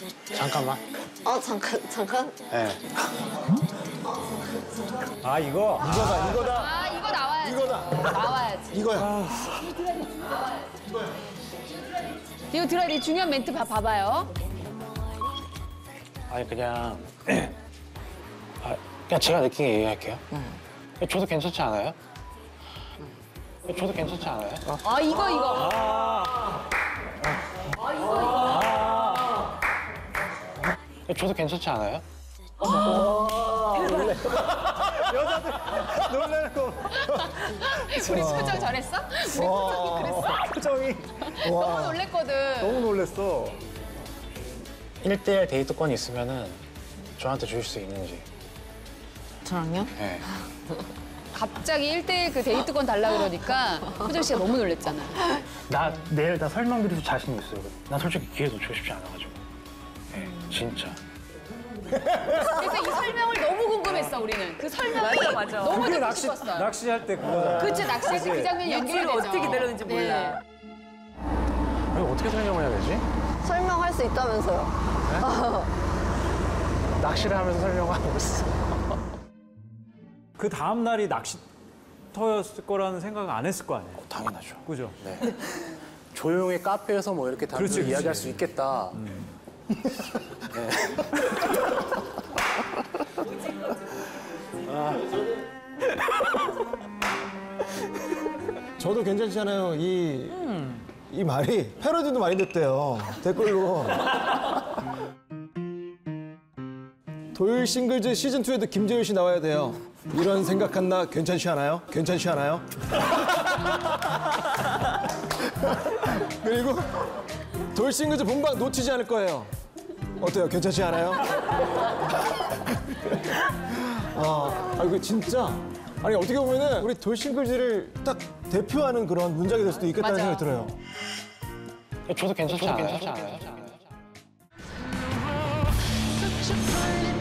잠깐만. 잠깐. 네. 아 이거 이거다. 아, 이거 나와야지. 이거다. 나와야지. 이거야. 이거 들어야 돼. 중요한 멘트 봐봐요. 아니 그냥 그냥 제가 느낀 게 얘기할게요. 저도 괜찮지 않아요? 저도 괜찮지 않아요? 아, 이거. 저도 괜찮지 않아요? 여자들 놀라는 거. 우리 수정 잘했어? 우리 수정이 그랬어. 표정이. 너무 놀랬거든. 너무 놀랬어. 1대1 데이트권이 있으면은 저한테 주실 수 있는지. 저랑요? 네. 갑자기 1대1 그 데이트권 달라 그러니까 효정 씨가 너무 놀랬잖아. 나 내일 다 설명드릴 자신 있어요. 난 솔직히 기회 놓치고 싶지 않아가지고. 네, 진짜. 그래서 이 설명을 너무 궁금했어, 우리는. 그 설명이 너무 그게 듣고 싶었어. 낚시할 때 그거잖아. 그치, 낚시할 때 그 장면이 연결이 되죠. 어떻게 기다렸는지 몰라. 이거 어떻게 설명을 해야 되지? 설명할 수 있다면서요. 낚시를 하면서 설명하고 있어. 그 다음 날이 낚시터였을 거라는 생각은 안 했을 거 아니에요. 당연하죠. 그죠? 네. 조용히 카페에서 뭐 이렇게 단둘이 그렇지. 이야기할 수 있겠다. 네. 저도 괜찮지 않아요. 이 말이 패러디도 많이 됐대요. 댓글로. 도일 싱글즈 시즌2에도 김재율 씨 나와야 돼요. 이런 생각한 나 괜찮지 않아요? 괜찮지 않아요? 그리고 도일 싱글즈 본방 놓치지 않을 거예요. 어때요? 괜찮지 않아요? 이거 진짜. 아니, 어떻게 보면은 우리 도일 싱글즈를 딱 대표하는 그런 문장이 될 수도 있겠다는 맞아. 생각이 들어요. 저도 괜찮지 않아요? Such a pretty